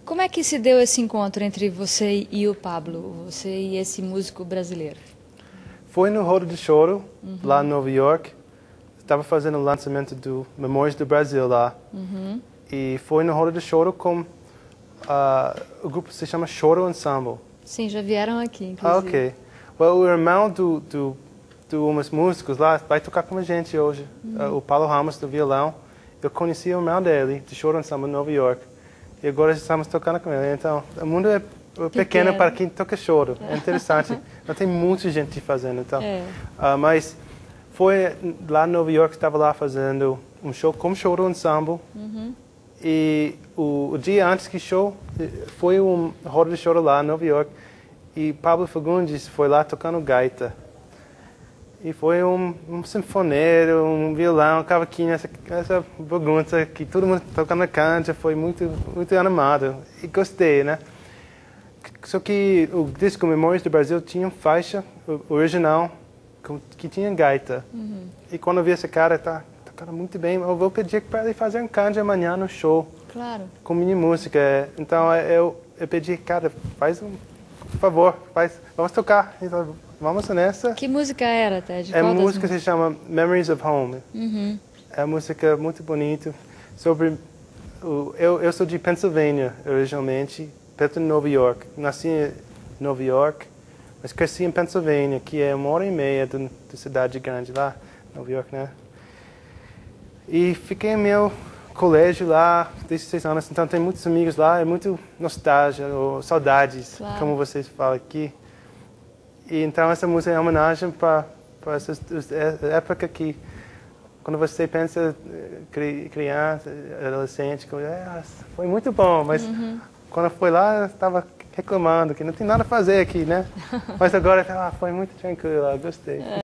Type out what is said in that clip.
Como é que se deu esse encontro entre você e o Pablo, você e esse músico brasileiro? Foi no Roda de Choro, lá em Nova York. Estava fazendo o lançamento do Memórias do Brasil lá. E foi no Roda de Choro com o grupo se chama Choro Ensemble. Sim, já vieram aqui, inclusive. Ok. Well, o irmão do umas músicos lá vai tocar com a gente hoje. O Paulo Ramos, do violão. Eu conheci o irmão dele, do Choro Ensemble, em Nova York. E agora estamos tocando com ele. Então, o mundo é pequeno para quem toca choro. É interessante. Não tem muita gente fazendo. Então. Mas foi lá em Nova York, estava lá fazendo um show com Choro Ensemble. E o dia antes que show, foi um Roda de Choro lá em Nova York. E Pablo Fagundes foi lá tocando gaita. E foi um sinfoneiro, um violão, um cavaquinho, essa bagunça que todo mundo tocando canja, foi muito animado. E gostei, né? Só que o disco Memórias do Brasil tinha faixa original que tinha gaita. E quando eu vi esse cara, tá tocando muito bem, eu vou pedir para ele fazer um canja amanhã no show. Claro. Com minha música. Então eu pedi, cara, por favor, vamos tocar. Então, vamos nessa. Que música era, Ted? A música se chama Memories of Home. É uma música muito bonita. Eu sou de Pennsylvania, originalmente, perto de Nova York. Nasci em Nova York, mas cresci em Pennsylvania, que é 1h30 da cidade grande lá, Nova York, né? E fiquei em meu colégio lá, 16 anos, então tem muitos amigos lá, é muito nostalgia, ou saudades, claro, como vocês falam aqui. E então essa música é uma homenagem para essa época que, quando você pensa criança, adolescente, foi muito bom, mas quando foi lá, eu estava reclamando que não tem nada a fazer aqui, né? Mas agora foi muito tranquilo, gostei.